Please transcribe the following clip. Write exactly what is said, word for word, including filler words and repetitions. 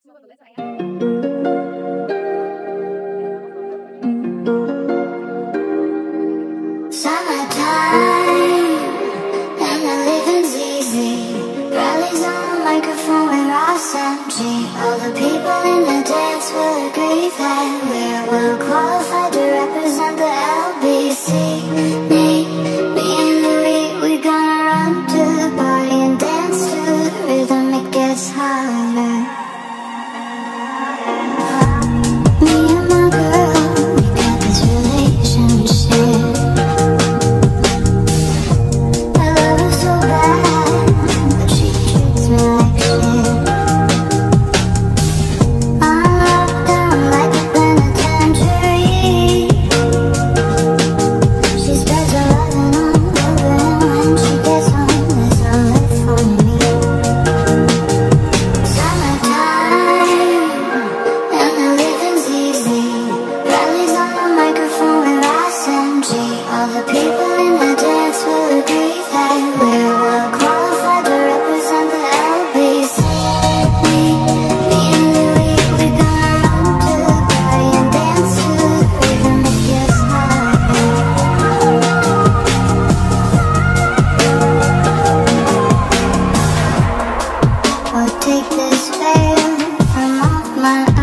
All the people in the dance will agree that we're well qualified to represent the L B C. Me, me and Louis, we gonna run to the party and dance to the rhythm, it gets harder. Me and my girl, we got this relationship. I love her so bad, but she treats me like shit. Take this veil from off my